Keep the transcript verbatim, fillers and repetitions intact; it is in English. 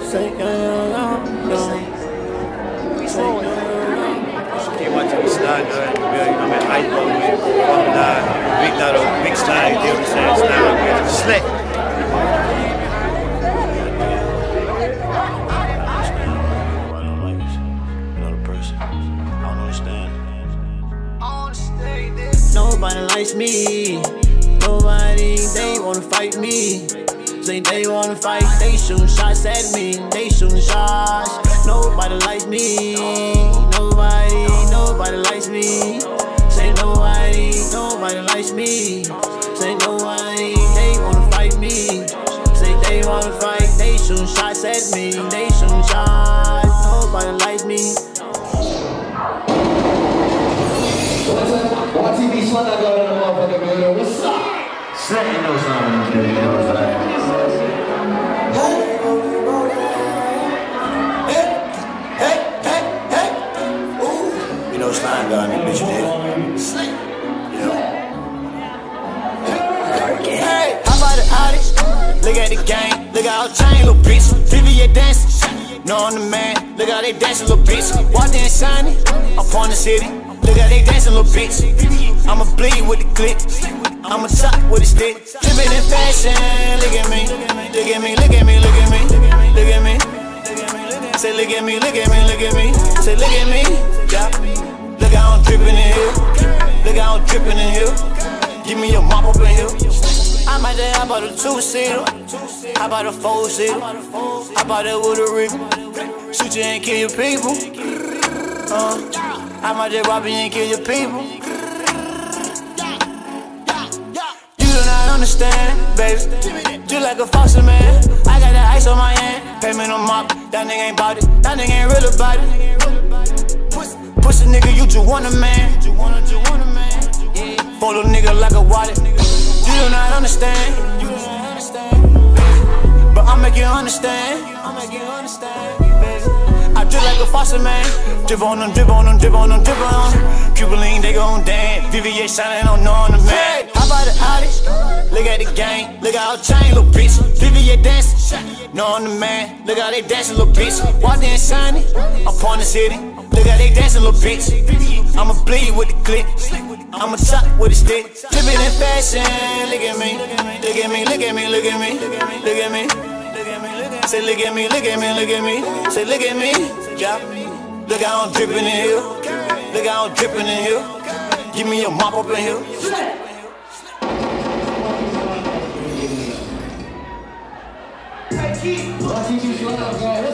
Say, yo, yo, yo, yo. Y Y T B SlimeGod, you know, man, IceBar with Mulatto, big slide, you know what I'm saying? SlimeGod with slick. I don't like this. You know the person. I don't understand. Nobody likes me. Nobody, they wanna fight me. Say they wanna fight, they shootin' shots at me. They shootin' shots. Nobody likes me. Nobody, nobody likes me. Say nobody, nobody likes me. Say nobody, they wanna fight me. Say they wanna fight, they shootin' shots at me. They shootin' shots. Nobody likes me. Y T B SlimeGod in the motherfucking building. What's up? Slick, you know something, you know what I'm saying? You know SlimeGod, that bitch, you did. Slick. Hey, how about the Audi? Look at the game, look at our chain, little bitch. V V A dancing, no I'm the man. Look how they dancing, little bitch. Walked in shiny, up on the city. Look how they dancing, little bitch. I'ma bleed with the clip. I'ma chop with a stick. Drippin' in fashion. Look at me, look at me, look at me, look at me, look at me. Say look at me, look at me, look at me. Say look at me. Yeah. Look how I'm drippin' in here. Look how I'm drippin' in here. Give me a mop up in here. I'm out there, I bought a two-seater. I bought a four-seater. I bought it with a rig. Shoot you and kill your people. Uh, I'm out there robbing and kill your people. You do not understand, baby. Just like a foster man. I got that ice on my hand. Payment on mop. That nigga ain't bout it. That nigga ain't real about it. Push a nigga, you just want a man. Follow nigga like a wallet. You do not understand. But I'll make you understand. I drip like a faucet man. Drip on them, drip on them, drip on them, drip on them. Cubaline, they gon' dance. V V A shining on on the man. How about the Audi? Look at the gang, look at our chain, little bitch. V V A dancing, no I'm the man. Look how they dancing, little bitch. Walked in shiny, up on the city. Look how they dancing, little bitch. I'ma bleed with the clip. I'ma chop with a stick. Drippin' in fashion. Look at me, look at me, look at me, look at me, look at me. Say look at me, look at me, look at me. Say look at me. Yeah. Look how I'm drippin' in here. Look how I'm drippin' in here. Give me a mop up in here. Y T B SlimeGod.